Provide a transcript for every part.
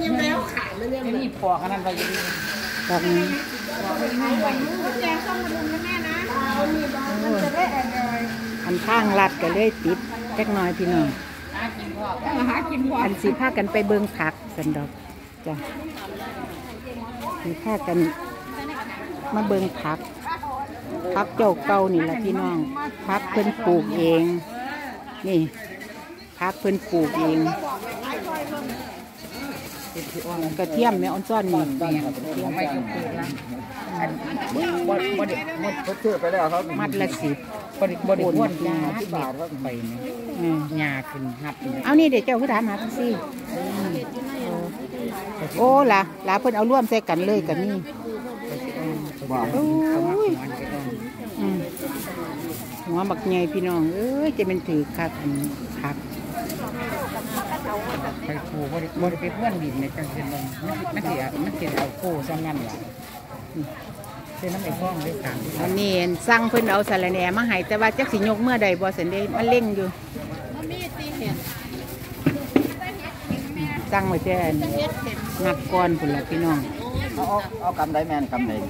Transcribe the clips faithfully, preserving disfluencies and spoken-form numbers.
ยังแล้วขายเลยเนี่ยมีปอกอันนั้นไปยังปอกนี้แจงต้องมาดูนะแม่นะเอามีบอลมันจะได้แอนดรอยอันข้างรัดก็เลยติดเล็กน้อยพี่น้องมาหากินพออันสีผ้ากันไปเบิ่งผักสันดอกจ้ะสีผ้ากันมาเบิ่งผักผักเจ้าเก่านี่แหละพี่น้องผักเพิ่นปลูกเองนี่ผักเพิ่นปลูกเองกระเทียมแม่อ่อนซ้อนนี่ไม่ต้องปลูกละบดบดบดเขาเชื่อไปแล้วครับมัดละสิบบดบดบดยาที่บาทครับไปยาขึ้นหับเอานี่เดี๋ยวเจ้าคือถามหาทักซี่โอ้ล่ะล่ะเพิ่นเอาร่วมใส่กันเลยกันนี่โอ้ยหัวบักใหญ่พี่น้องเอ้ยจะเป็นถือคักอันคักไปโคบริบริไปเพื่อนบินในกลางคืนลงไม่เสียไม่เสียเอาโคซ้ำนั่นแหละเป็นน้ำไอ้ฟ้องด้วยกันอันนี้สั่งเพิ่นเอาสาระแหน่มาให้แต่ว่าจักสิยกเมื่อใดบ่สันเดมันเล่งอยู่สั่งไว้แต่งัดก้อนพุ่นละพี่น้องเอาเอากำไดแมนกำได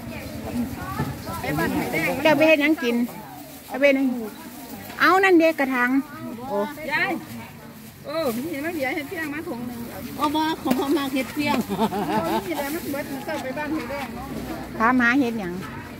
เจ้าไปเฮ็ดหยังกินเอาไปนั่นเอานั่นเด็กกระถางโอ้ยายโอ้เห็นไหมเดี๋ยวเห็ดเพียงมาถุงหนึ่งเอามาของเขามาเห็ดเพียงนี่แหละมันเบิดมันเติมไปบ้านเห็ดแดงเนาะถามหาเห็ดหยัง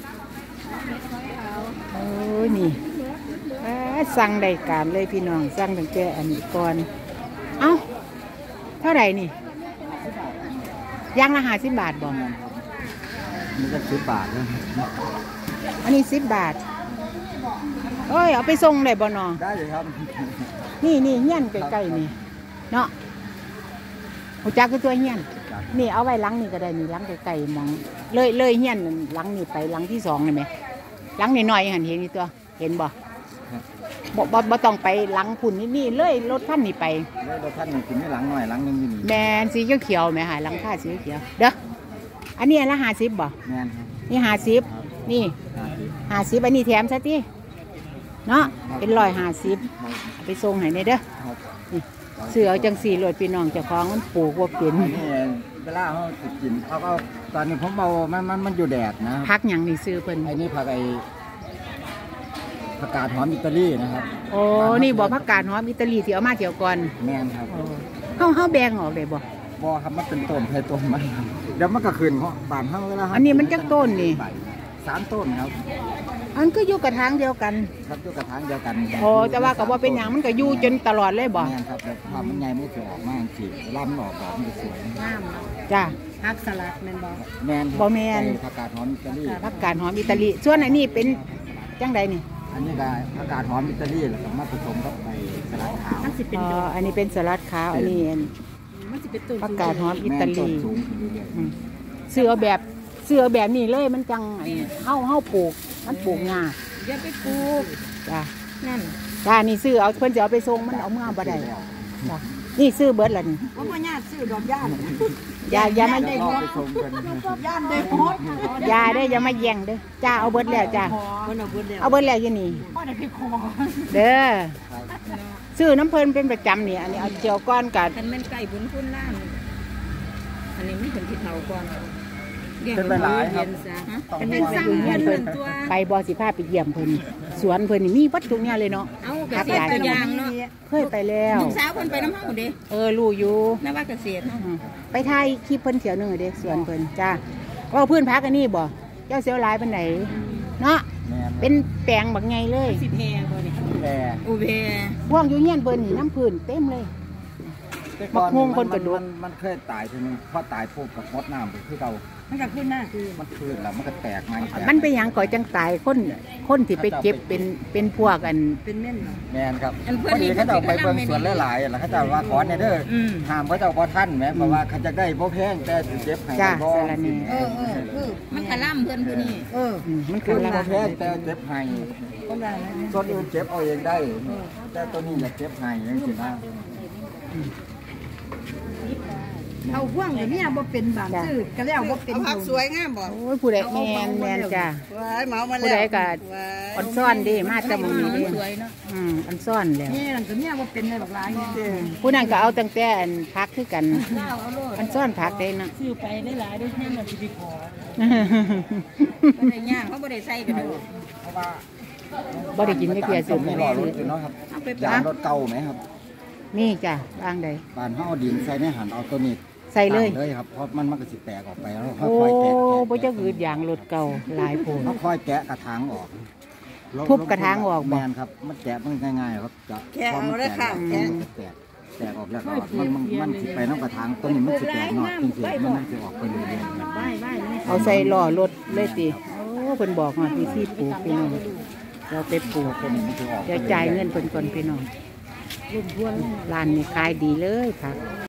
โอ้ยนี่สั่งได้การเลยพี่น้องสั่งตั้งแต่อันนี้ก่อนเอ้าเท่าไหร่นี่ย่างละห้าสิบบาทบ่มันจะสิบบาทนะอันนี้สิบบาทเอ้ยเอาไปส่งได้บ่นอได้เลยครับนี่นี่เฮี้ยนใกล้ๆนี่เนาะหัวจักคือตัวเฮี้ยนนี่เอาไว้หลังนี่ก็ได้นี่หลังไกลๆมองเลยเลยเฮี้ยนหลังนี่ไปหลังที่สองเลยไหมหลังนี่หน่อยหันเห็นนี่ตัวเห็นบ่บ่บ่บ่ต้องไปหลังพุ่นนี่นี่เลยรถท่านนี่ไปรถท่านนี่กินไม่หลังหน่อยหลังนึงนี่แมนสีเขียวๆไหมหายหลังค่าสีเขียวเด้ออันนี้ละห้าสิบบ่แมนนี่ห้าสิบนี่ห้าสิบอันนี้แถมซะที่เนาะเป็นร้อยห้าสิบไปส่งให้ในเด้อเสือจังสี่รถพี่น้องเจ้าของมันปลูกว่าเป็นเวลาเขาติดกินเขาก็ตอนนี้ผมเอามันมันมันอยู่แดดนะพักอย่างนี้ซื้อเพิ่นไอ้นี่ผักไอ้ผักกาดหอมอิตาลีนะครับโอ้นี่บอกผักกาดหอมอิตาลีที่เอามาเกี่ยวก่อนแม่นครับเขาเขาแบ่งออกเลยบ่บ่ครับมันเป็นต้นไผ่ต้นมันเดี๋ยวมันก็ขึ้นเพราะบานเขาเวลาอันนี้มันจักต้นนี่สามต้นครับอันก็อยู่กระถางเดียวกันครับอยู่กระถางเดียวกันโอ้แต่ว่ากับว่าเป็นอย่างมันก็อยู่จนตลอดเลยบ่แม่นครับแต่ความมันใหญ่ไม่เคยออกมากจริงลำออกแบบมันสวยงามจ้าผักสลัดแมนบ่แมนบ่แมนผักกาดหอมอิตาลีผักกาดหอมอิตาลีส่วนอันนี้เป็นจังใดนี่อันนี้ก็ผักกาดหอมอิตาลีแล้วก็มาผสมกับไปสลัดขาวอ๋ออันนี้เป็นสลัดขาวอันนี้ผักกาดหอมอิตาลีเสือแบบเสือแบบนี้เลยมันจังเฮาเฮาปลูกมันปลูกง่ายอย่าไปปลูกจ้านั่นจ้านี่ซื้อเอาเพิ่นจะเอาไปส่งมันเอาเมื่อบ่ได้จ้านี่ซื้อเบิร์ดล่ะนี่ว่าพ่อญาติซื้อดอกย่านยาอย่ามาได้หมดย่านได้หมดยาได้อย่ามาแย่งเด้อจ้าเอาเบิร์ดแล้วจ้าเอาเบิร์ดแล้วยี่นี่เด้อซื้อน้ำเพลินเป็นประจำเนี่ยอันนี้เอาเจียวก้อนกัดมันเป็นไก่บุญคุณล่างอันนี้ไม่เป็นที่เผาก่อนเป็นหลายครับเป็นสร้างเงินเงินตัวไปบอสิผ้าไปเยี่ยมเพิ่นสวนเพิ่นนี่มีวัดตรงนี้เลยเนาะเอาเกษตรตัวอย่างเนาะเคยไปแล้วลูกสาวเพิ่นไปน้ำห้องเด้เออรู้อยู่นว่าเกษตรไปถ่ายคลิปเพิ่นเขียวหนึ่งเด้สวนเพิ่นจ้าว่าพื้นพักอันนี้บ่เจ้าเสียวลายเป็นไหนเนาะเป็นแปลงบักไงเลยสิแพงบ่นี่แพงอุเบว่องอยู่เงี้ยเพิ่นนี่น้ำพื้นเต็มเลยมักงงคนกระดูกมันเคยตายทีนึงพอตายปุ๊บกับมดน้ำไปคือเรามันจะขึ้นหน้าคือมันคืนแล้วมันก็แตกมันมันไปยังก่อยจังตายคนคนที่ไปเก็บเป็นเป็นพวกกันเป็นแม่นแม่นครับพอดีเขาจะไปเบิ่งสวนหลายๆแล้วเขาจะว่าขอเนี่ยเด้อห้ามเขาจะพอท่านไหมเพราะว่าเขาจะได้บ่แพงแต่เจ็บให้บ่เออเออคือมันขล่ำเพื่อนผู้นี้เออมันคือบ่แพงแต่เจ็บให้ส่วนอื่นเจ็บเอาเองได้แต่ตัวนี้อยากเจ็บให้ยังสินะอเขาพ่วงกับเมียบ่เป็นบางซื้อก็แล้วบ่เป็นผักสวยงามบ่โอ้ยผู้ใดแมนแมนจ้ะว้ายเหมามาแล้วผู้ใดก็อันซ่อนดิมาแต่มึงนี่ดิสวยเนาะอืมอันซ่อนแล้วนี่นั่นก็เมียบ่เป็นได้บักหลายเนี่ยผู้นั้นก็เอาตั้งแต่อันพักคือกันเอาโลดอันซ่อนพักได้นะซื้อไปได้หลายได้แค่มันสิไปขอบ่ได้ย่างเขาบ่ได้ใส่กันเด้อเพราะว่าบ่ได้กินไม่เกลียสุดมีเลยหล่อรถอยู่เนาะครับเอาไปยางรถเก่าไหมครับนี่จ้ะบางใดบ้านเฮาดินใส่ในหันเอาตัวนี้ใส่เลยตั้งเลยครับเพราะมันมันก็สิแตกออกไปแล้วโอ้ค่อยๆแกะบ่เจ้าคืออย่างรถเก่าหลายโพนเขาค่อยแกะกระถางออกทุบกระถางออกบ่แมนครับมันแกะมันง่ายๆครับจะแกะเอาเลยค่ะแกะแกะแตกแตกออกแล้วก็มันมันมันสิไปน้ำกระถางตัวนี้มันสิแตกนอกจริงๆมันมันสิออกไปเรื่อยๆครับบ้ายบ้ายนี่เอาใส่ล้อรถเลยติโอ้เพิ่นบอกว่าวิธีปลูกพี่น้องเราไปปลูกตัวนี้มันสิออกไปเดี๋ยวรื่อๆจ่ายเงินเพิ่นก่อนพี่น้องร้านนี้ขายดีเลยค่ะ